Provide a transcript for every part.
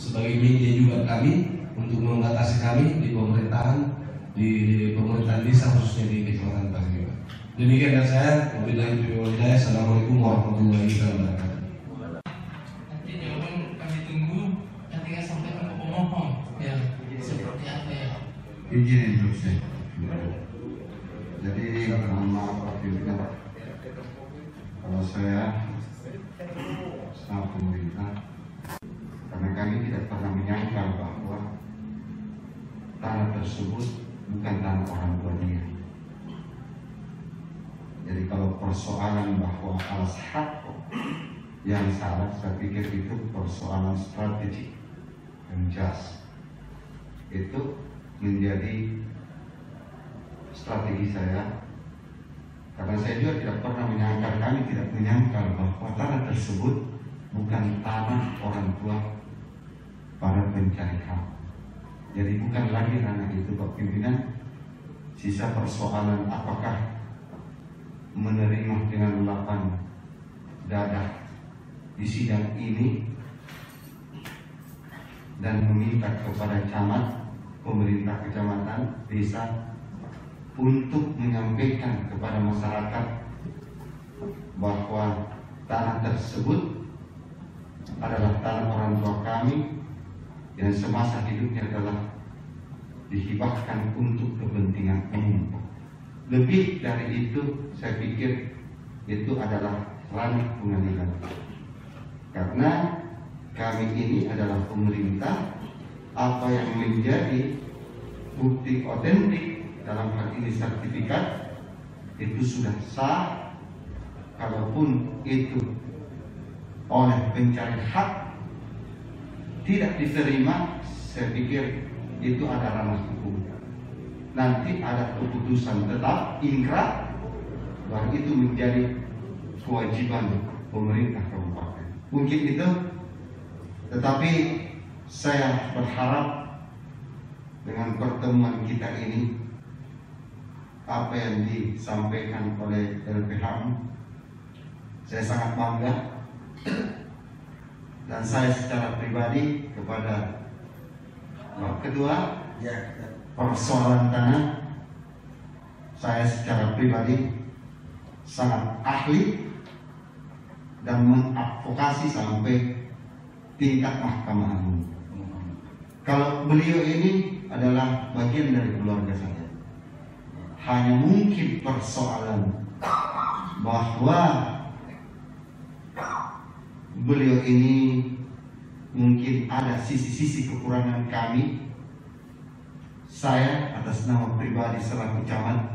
sebagai media juga kami untuk membatasi kami di pemerintahan desa khususnya di Kecamatan Pasir. Demikian dari saya. Wabillahi taufiq wal hidayah. Assalamualaikum warahmatullahi wabarakatuh. Nanti jawaban kami tunggu ketika sampai ke pemohon ya seperti apa ya. Izin instruksi. Jadi mohon maaf Pak Pimpinan, kalau saya sama pemerintah, karena kami tidak pernah menyangka bahwa tanah tersebut bukan tanah orang tua dia. Jadi kalau persoalan bahwa alas hak yang salah, saya pikir itu persoalan strategik dan jelas. Itu menjadi strategi saya, karena saya juga tidak pernah menyangka, kami tidak menyangka bahwa tanah tersebut bukan tanah orang tua para pencari hak. Jadi bukan lagi ranah itu Pak Pimpinan. Sisa persoalan apakah menerima dengan lapang dada di sidang ini dan meminta kepada camat, pemerintah kecamatan, desa untuk menyampaikan kepada masyarakat bahwa tanah tersebut adalah tanah orang tua kami yang semasa hidupnya telah dihibahkan untuk kepentingan umum. Lebih dari itu, saya pikir itu adalah ranah pengadilan. Karena kami ini adalah pemerintah, apa yang menjadi bukti otentik dalam hal ini sertifikat itu sudah sah. Kalaupun itu oleh pencari hak tidak diterima, saya pikir itu ada ranah hukum. Nanti ada keputusan tetap ingkrah, baru itu menjadi kewajiban pemerintah kabupaten. Mungkin itu, tetapi saya berharap dengan pertemuan kita ini, apa yang disampaikan oleh LPH, saya sangat bangga, dan saya secara pribadi kepada Pak Ketua, persoalan tanah, saya secara pribadi sangat ahli dan mengadvokasi sampai tingkat Mahkamah Agung. Kalau beliau ini adalah bagian dari keluarga saya, hanya mungkin persoalan bahwa beliau ini mungkin ada sisi-sisi kekurangan kami. Saya atas nama pribadi selaku camat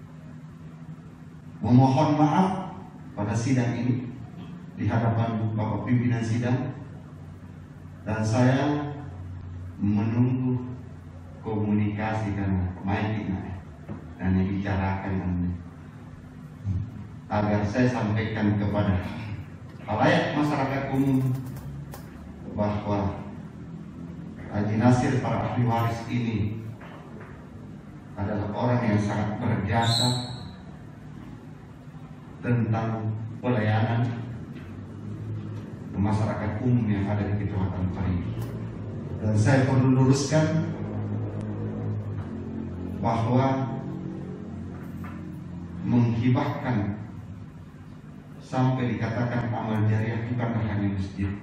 memohon maaf pada sidang ini di hadapan Bapak Pimpinan Sidang, dan saya menunggu komunikasi dan yang dibicarakan agar saya sampaikan kepada khalayak masyarakat umum bahwa Haji Nasir para ahli waris ini adalah orang yang sangat berjasa tentang pelayanan masyarakat umum yang ada di Kecamatan Parigi. Dan saya perlu luruskan bahwa menghibahkan sampai dikatakan amal jariah bukan hanya masjid,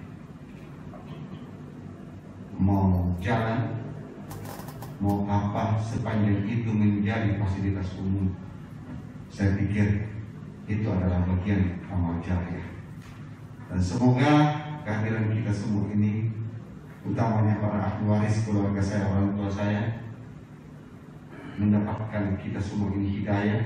mau jalan, mau apa, sepanjang itu menjadi fasilitas umum, saya pikir itu adalah bagian amal jariah. Dan semoga kehadiran kita semua ini, utamanya para ahli waris keluarga saya, orang tua saya, mendapatkan kita semua ini hidayah,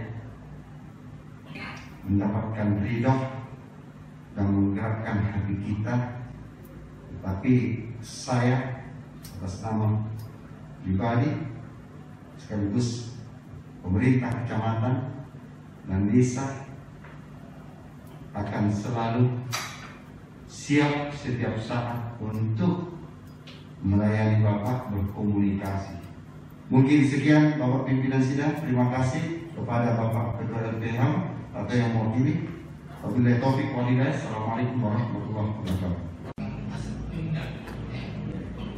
mendapatkan ridho dan menggerakkan hati kita. Tapi saya atas nama pribadi sekaligus pemerintah kecamatan dan desa akan selalu siap setiap saat untuk melayani Bapak, berkomunikasi. Mungkin sekian Bapak Pimpinan Sidang. Terima kasih kepada Bapak Ketua LPH atau yang mewakili. Wabillahi taufiq wal hidayah. Assalamualaikum warahmatullahi wabarakatuh.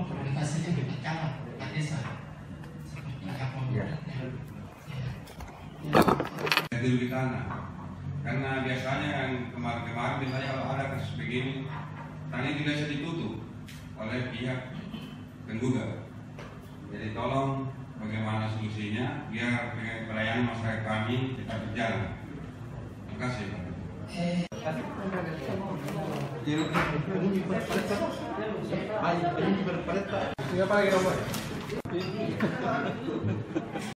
komunikasinya dipercepat Pak Desa seperti apa menurutnya Itu di tanah. Karena biasanya yang kemarin-kemarin misalnya kalau ada kasus begini, tanah itu biasa ditutup oleh pihak penggugat. Jadi tolong bagaimana solusinya biar pelayanan masyarakat kami tetap berjalan. Terima kasih Pak. Siapa lagi nomor?